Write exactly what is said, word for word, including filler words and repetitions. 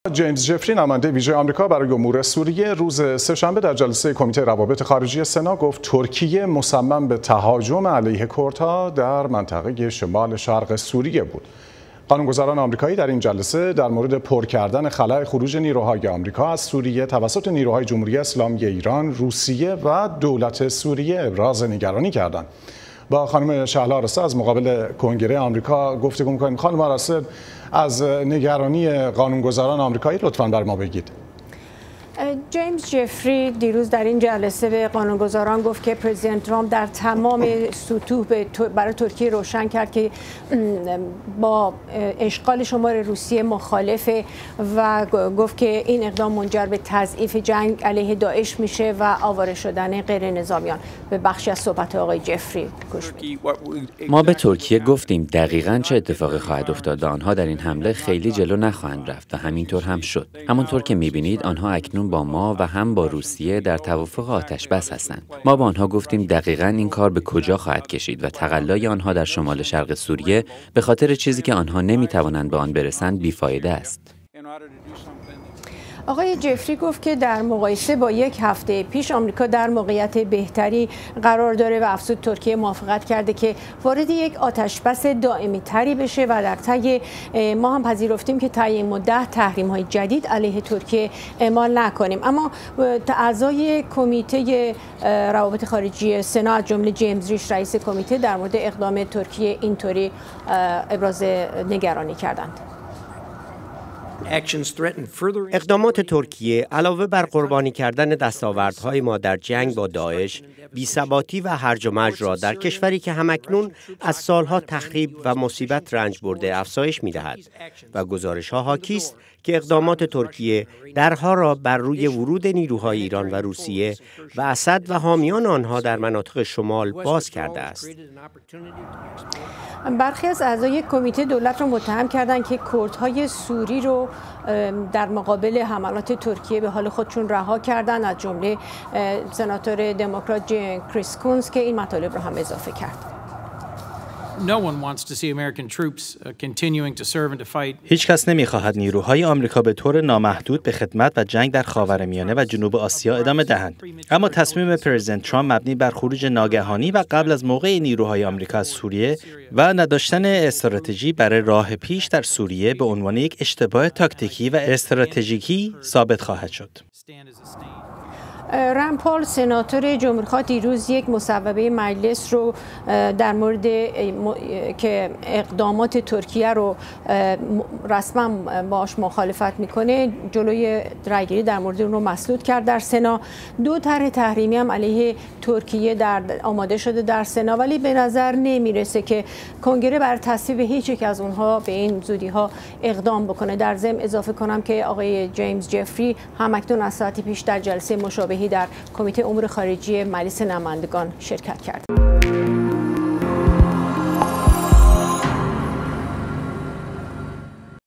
جیمز جفری نماینده ویژه آمریکا برای امور سوریه روز سه‌شنبه در جلسه کمیته روابط خارجی سنا گفت ترکیه مصمم به تهاجم علیه کردها در منطقه شمال شرق سوریه بود. قانونگذاران آمریکایی در این جلسه در مورد پر کردن خلاء خروج نیروهای آمریکا از سوریه توسط نیروهای جمهوری اسلامی ایران، روسیه و دولت سوریه ابراز نگرانی کردند. با خانم شهلا آراسته از مقابل کنگره آمریکا گفتگو می‌کنیم. خانم آراسته، از نگرانی قانونگذاران آمریکایی لطفاً بر ما بگید. جیمز جفری دیروز در این جلسه به قانونگذاران گفت که پرزیدنت ترامپ در تمام سطوح برای ترکیه روشن کرد که با اشغال شمال روسیه مخالفه و گفت که این اقدام منجر به تضعیف جنگ علیه داعش میشه و آواره شدن غیر نظامیان. به بخشی از صحبت آقای جفری گوش بدید. ما به ترکیه گفتیم دقیقاً چه اتفاقی خواهد افتاد. آنها در این حمله خیلی جلو نخواهند رفت و همینطور هم شد. همونطور که می‌بینید آنها اکنون با ما و هم با روسیه در توافق آتش بس هستند. ما با آنها گفتیم دقیقاً این کار به کجا خواهد کشید و تقلای آنها در شمال شرق سوریه به خاطر چیزی که آنها نمی‌توانند به آن برسند بیفایده است. آقای جفری گفت که در مقایسه با یک هفته پیش آمریکا در موقعیت بهتری قرار داره و افزود ترکیه موافقت کرده که وارد یک آتشبس دائمی تری بشه و در طی ما هم پذیرفتیم که طی این مدت تحریم‌های جدید علیه ترکیه اعمال نکنیم. اما اعضای کمیته روابط خارجی سنا از جمله جیمز ریش رئیس کمیته در مورد اقدام ترکیه اینطوری ابراز نگرانی کردند. اقدامات ترکیه علاوه بر قربانی کردن دستاوردهای ما در جنگ با داعش، بی‌ثباتی و هرج و مرج را در کشوری که همکنون از سالها تخریب و مصیبت رنج برده افزایش می‌دهد و گزارش‌ها حاکی است که اقدامات ترکیه درها را بر روی ورود نیروهای ایران و روسیه و اسد و حامیان آنها در مناطق شمال باز کرده است. برخی از اعضای کمیته دولت را متهم کردند که کردهای سوری رو در مقابل حملات ترکیه به حال خودشون رها کردند، از جمله سناتور دموکرات کریس کونز که این مطالب را هم اضافه کرد. هیچ کس نمی‌خواهد نیروهای آمریکا به طور نامحدود به خدمت و جنگ در خاورمیانه و جنوب آسیا ادامه دهند. اما تصمیم پرزیدنت ترامپ مبنی بر خروج ناگهانی و قبل از موقع نیروهای آمریکا از سوریه و نداشتن استراتژی برای راه پیش در سوریه به عنوان یک اشتباه تاکتیکی و استراتژیکی ثابت خواهد شد. رند پال سناتور جمهوری‌خواه دیروز یک مصوبه مجلس رو در مورد که اقدامات ترکیه رو رسما باش مخالفت میکنه جلوی رأیگیری در مورد اون رو مسدود کرد در سنا. دو طرح تحریمی هم علیه ترکیه در آماده شده در سنا، ولی به نظر نمیرسه که کنگره بر تصویب هیچ یک از اونها به این زودی ها اقدام بکنه. در ضمن اضافه کنم که آقای جیمز جفری هم اکنون از ساعتی پیش در جلسه مشابهی در کمیته امور خارجی مجلس نمایندگان شرکت کرد.